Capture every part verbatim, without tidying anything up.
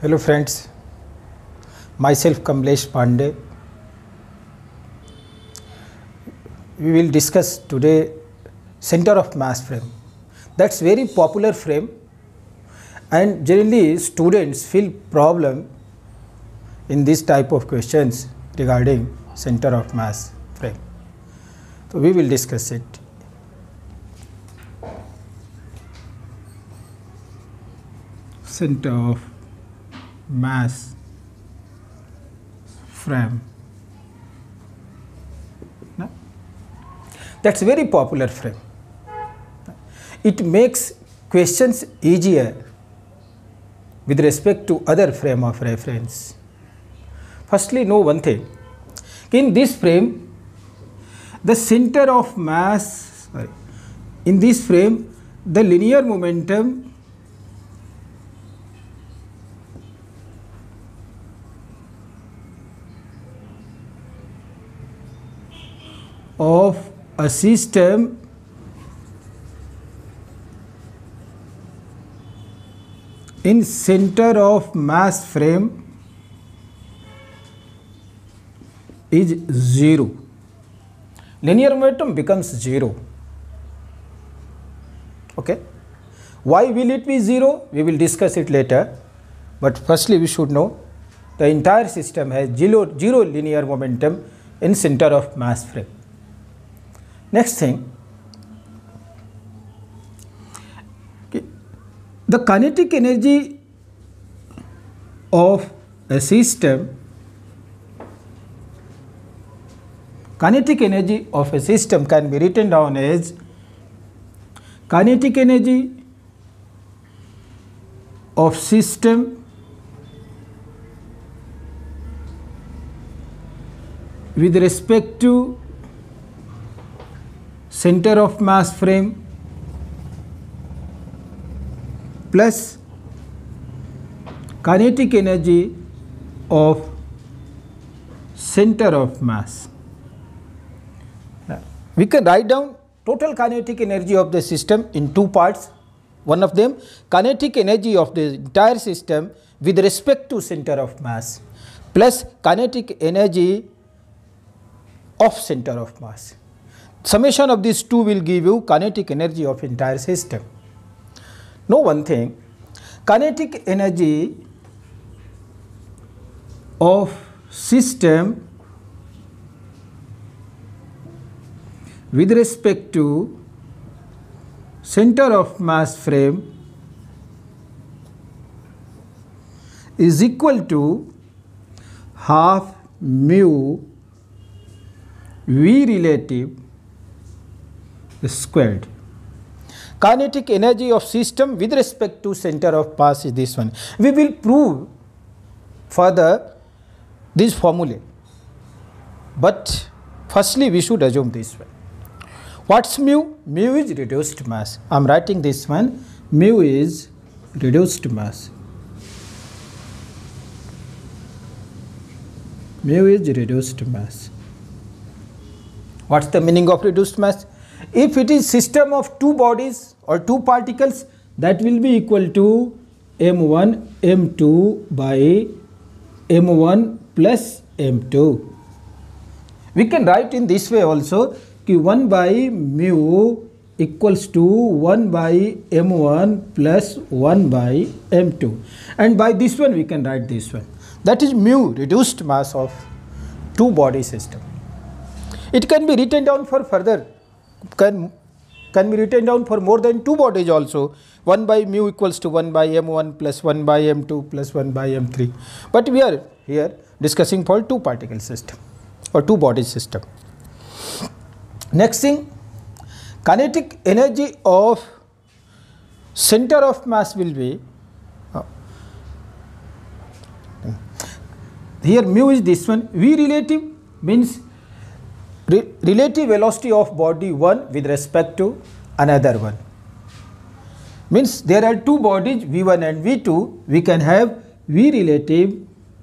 Hello friends, myself Kamlesh Pandey. We will discuss today center of mass frame. That's very popular frame and generally students feel problem in this type of questions regarding center of mass frame. So we will discuss it. Center of mass frame. No? That's very popular frame. It makes questions easier with respect to other frame of reference. Firstly, know one thing. In this frame, the center of mass, sorry, in this frame, the linear momentum of a system in center of mass frame is zero. Linear momentum becomes zero. Okay. Why will it be zero? We will discuss it later. But firstly, we should know the entire system has zero, zero linear momentum in center of mass frame. Next thing, the kinetic energy of a system, kinetic energy of a system can be written down as kinetic energy of system with respect to center of mass frame plus kinetic energy of center of mass. We can write down total kinetic energy of the system in two parts. One of them, kinetic energy of the entire system with respect to center of mass plus kinetic energy of center of mass. Summation of these two will give you kinetic energy of entire system. Know one thing, kinetic energy of system with respect to center of mass frame is equal to half mu V relative squared. Kinetic energy of system with respect to center of mass is this one. We will prove further this formula, but firstly we should assume this one. What's mu? Mu is reduced mass. I am writing this one. Mu is reduced mass. Mu is reduced mass. What's the meaning of reduced mass? If it is system of two bodies or two particles, that will be equal to m one m two by m one plus m two. We can write in this way also कि one by mu equals to one by m one plus one by m two, and by this one we can write this one. That is mu, reduced mass of two body system. It can be written down for further, can, can be written down for more than two bodies also. one by mu equals to one by m one plus one by m two plus one by m three. But we are here discussing for two particle system or two body system. Next thing, kinetic energy of center of mass will be, uh, here mu is this one, V relative means re relative velocity of body one with respect to another one. Means there are two bodies V one and V two, we can have V relative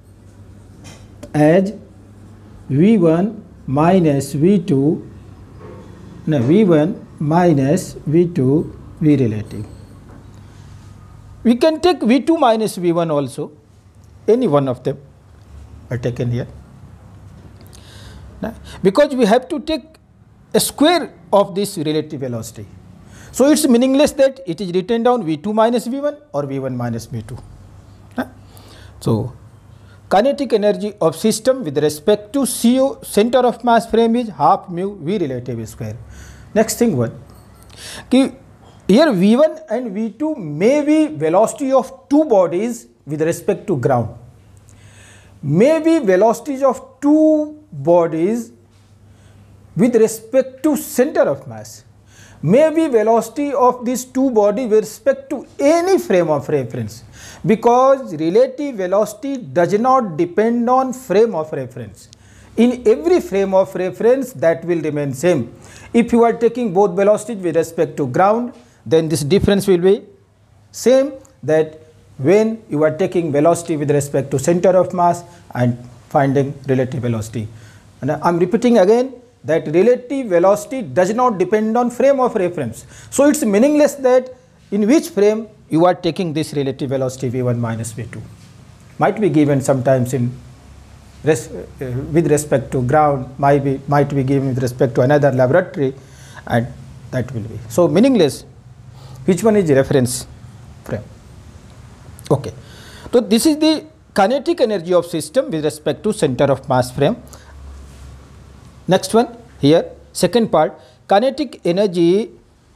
as V one minus V two, no, V one minus V two V relative. We can take V two minus V one also. any one of them are taken here. Now, because we have to take a square of this relative velocity. So it's meaningless that it is written down V two minus V one or V one minus V two. Right? So kinetic energy of system with respect to C O, center of mass frame, is half mu V relative square. Next thing one, ki here V one and V two may be velocity of two bodies with respect to ground, may be velocities of two bodies with respect to center of mass, may be velocity of these two bodies with respect to any frame of reference, because relative velocity does not depend on frame of reference. In every frame of reference that will remain same. If you are taking both velocities with respect to ground, then this difference will be same that when you are taking velocity with respect to center of mass and finding relative velocity. And I am repeating again that relative velocity does not depend on frame of reference. So it's meaningless that in which frame you are taking this relative velocity V one minus V two. Might be given sometimes in res uh, with respect to ground, might be might be given with respect to another laboratory, and that will be. So meaningless. Which one is the reference frame? Okay. So this is the kinetic energy of system with respect to center of mass frame. Next one here, second part, kinetic energy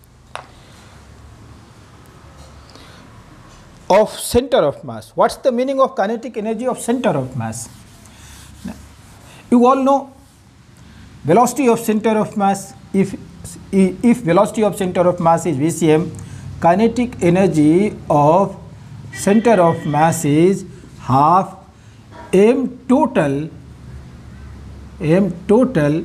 of center of mass. What's the meaning of kinetic energy of center of mass? You all know velocity of center of mass. If if velocity of center of mass is V C M, kinetic energy of center of mass is half m total m total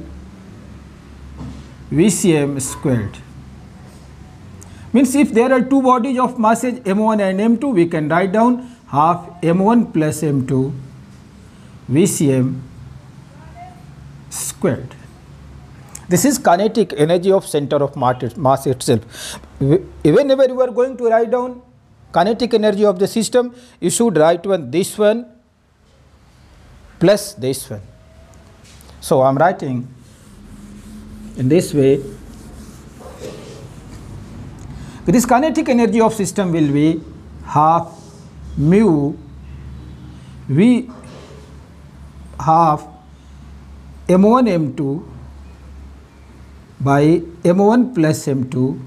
V C M squared. Means if there are two bodies of masses m one and m two, we can write down half m one plus m two V C M squared. This is kinetic energy of center of mass itself. Whenever you are going to write down kinetic energy of the system, you should write one this one plus this one. So I am writing in this way. This kinetic energy of system will be half mu V half m one m two by m one plus m two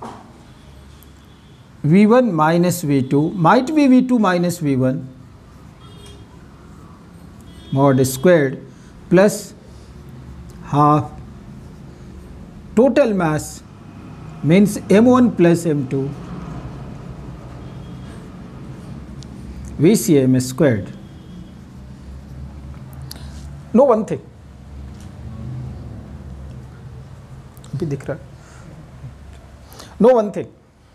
V one minus V two, might be V two minus V one mod squared plus half total mass, means m one plus m two V C M squared. Know one thing. Know one thing.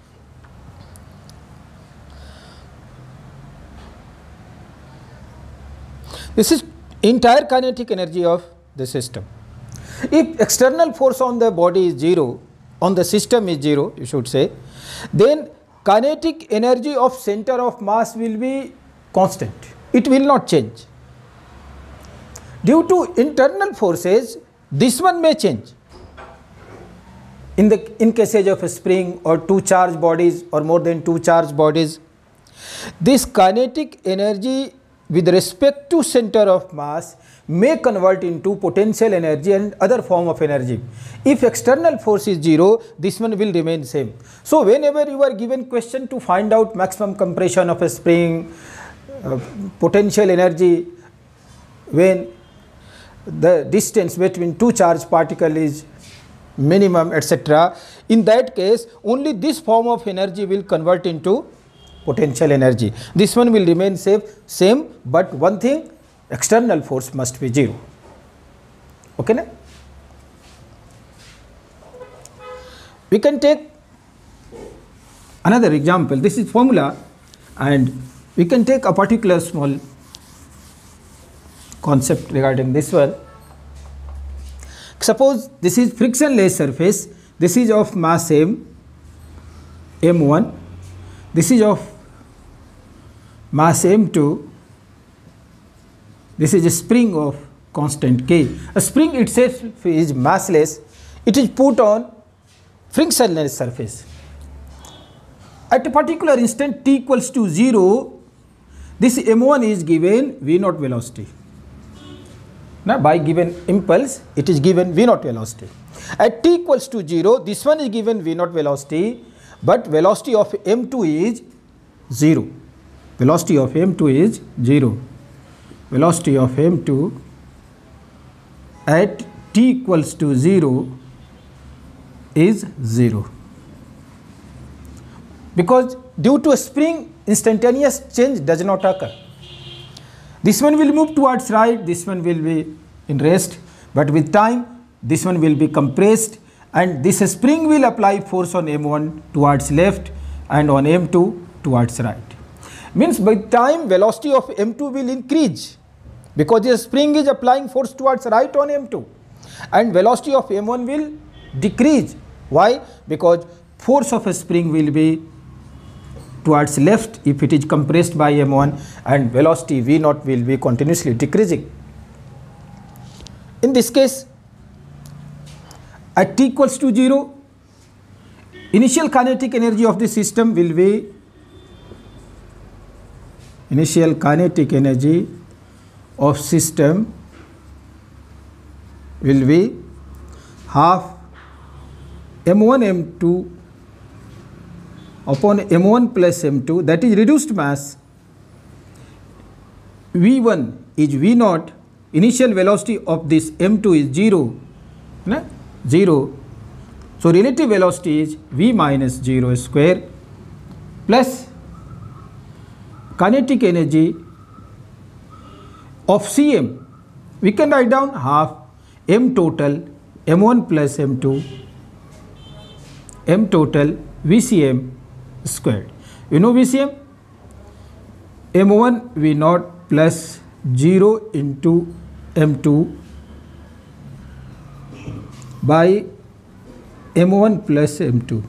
This is entire kinetic energy of the system. If external force on the body is zero, on the system is zero, you should say, then kinetic energy of center of mass will be constant. It will not change. Due to internal forces, this one may change. In the in cases of a spring or two charged bodies or more than two charged bodies, this kinetic energy with respect to center of mass may convert into potential energy and other form of energy. If external force is zero, this one will remain same. So whenever you are given question to find out maximum compression of a spring, uh, potential energy when the distance between two charged particles is minimum, et cetera, in that case only this form of energy will convert into potential energy. This one will remain safe, same, but one thing, external force must be zero. Okay, na? We can take another example. This is formula, and we can take a particular small concept regarding this one. Suppose this is frictionless surface, this is of mass m, m one, this is of mass m two, This is a spring of constant K. A spring itself is massless. It is put on frictionless surface. At a particular instant t equals to zero, this M one is given V naught velocity. Now by given impulse, it is given V naught velocity. At t equals to zero, this one is given V naught velocity, but velocity of M two is zero. Velocity of M two is zero. Velocity of M two at t equals to zero is zero. Because due to a spring, instantaneous change does not occur. This one will move towards right, this one will be in rest, but with time this one will be compressed, and this spring will apply force on M one towards left and on M two towards right. Means by time velocity of M two will increase, because the spring is applying force towards right on M two, and velocity of M one will decrease. Why? Because force of a spring will be towards left if it is compressed by M one, and velocity V naught will be continuously decreasing. In this case, at t equals to zero, initial kinetic energy of the system will be initial kinetic energy of system will be half M one M two upon M one plus M two, that is reduced mass. V one is V naught, initial velocity of this M two is zero, na? zero. So relative velocity is V minus zero square plus kinetic energy of C M. We can write down half M total M one plus M two, M total V C M squared. You know V C M? M one V naught plus zero into M two by M one plus M two.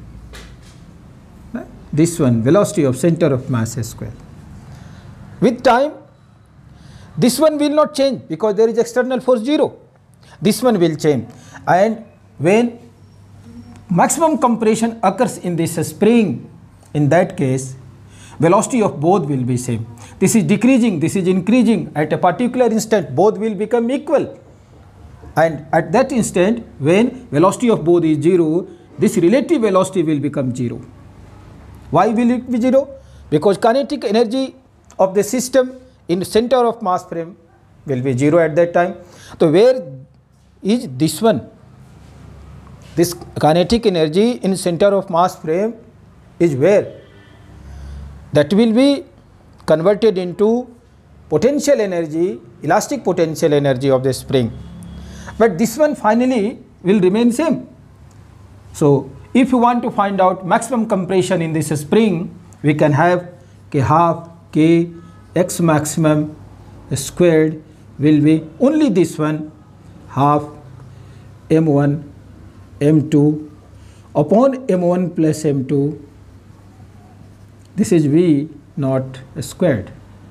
This one, velocity of center of mass square. With time, this one will not change because there is external force zero. This one will change, and when maximum compression occurs in this spring, in that case velocity of both will be same. This is decreasing, this is increasing. At a particular instant both will become equal, and at that instant when velocity of both is zero, this relative velocity will become zero. Why will it be zero? Because kinetic energy of the system in center of mass frame will be zero at that time. So where is this one? This kinetic energy in center of mass frame is where? That will be converted into potential energy, elastic potential energy of the spring. But this one finally will remain same. So if you want to find out maximum compression in this spring, we can have k half k x maximum squared will be only this one, half M one M two upon M one plus M two. This is V naught squared.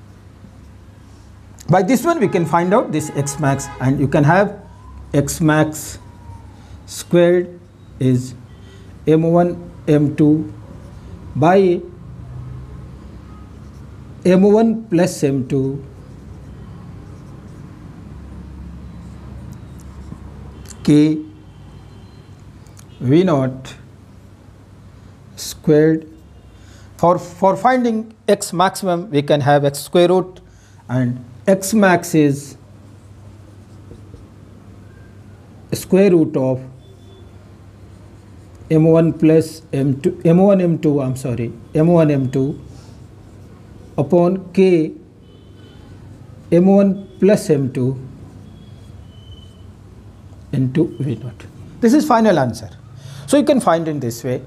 By this one we can find out this x max, and you can have x max squared is M one M two by M one plus M two k V naught squared. For, for finding x maximum we can have x square root, and x max is square root of M one plus M two, M one M two, I'm sorry, M one M two upon k M one plus M two into V naught. This is final answer. So you can find in this way.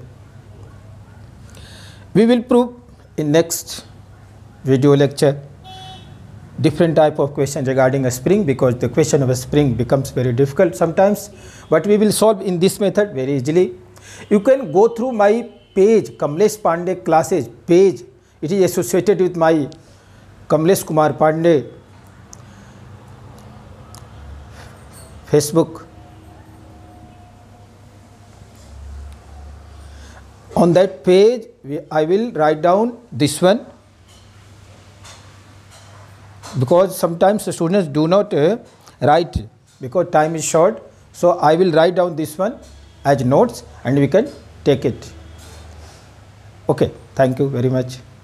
We will prove in next video lecture different type of question regarding a spring, because the question of a spring becomes very difficult sometimes, but we will solve in this method very easily. You can go through my page, Kamlesh Pandey classes page. It is associated with my Kamlesh Kumar Pandey Facebook. On that page, we, I will write down this one, because sometimes the students do not uh, write because time is short. So I will write down this one as notes and we can take it. Okay, thank you very much.